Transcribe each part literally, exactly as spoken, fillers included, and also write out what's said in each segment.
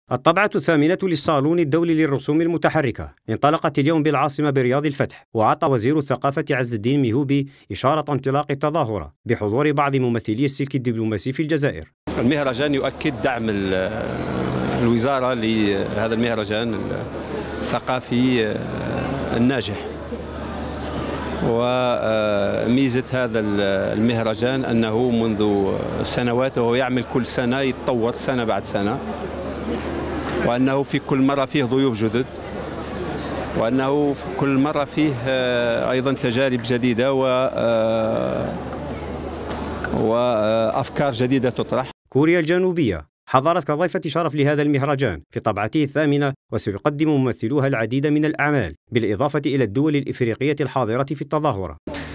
الطبعة الثامنة للصالون الدولي للرسوم المتحركة انطلقت اليوم بالعاصمة برياض الفتح، وأعطى وزير الثقافة عز الدين ميهوبي إشارة انطلاق التظاهرة بحضور بعض ممثلي السلك الدبلوماسي في الجزائر. المهرجان يؤكد دعم الوزارة لهذا المهرجان الثقافي الناجح، وميزة هذا المهرجان أنه منذ سنوات وهو يعمل كل سنة يتطور سنة بعد سنة، وأنه في كل مرة فيه ضيوف جدد، وأنه في كل مرة فيه أيضا تجارب جديدة وأفكار جديدة تطرح. كوريا الجنوبية حضرت كضيفة شرف لهذا المهرجان في طبعته الثامنة، وسيقدم ممثلوها العديد من الأعمال بالإضافة إلى الدول الإفريقية الحاضرة في التظاهرة.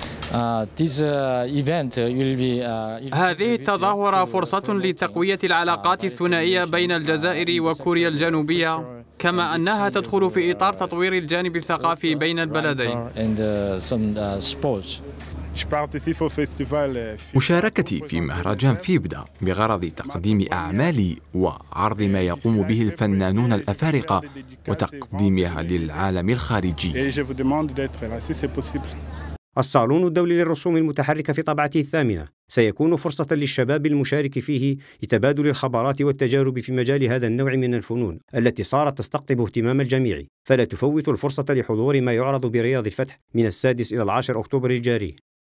هذه التظاهرة فرصة لتقوية العلاقات الثنائية بين الجزائر وكوريا الجنوبية، كما أنها تدخل في إطار تطوير الجانب الثقافي بين البلدين. مشاركتي في مهرجان فيبدا بغرض تقديم أعمالي وعرض ما يقوم به الفنانون الأفارقة وتقديمها للعالم الخارجي. الصالون الدولي للرسوم المتحركة في طبعته الثامنة سيكون فرصة للشباب المشارك فيه لتبادل الخبرات والتجارب في مجال هذا النوع من الفنون التي صارت تستقطب اهتمام الجميع، فلا تفوتوا الفرصة لحضور ما يعرض برياض الفتح من السادس إلى العاشر أكتوبر الجاري.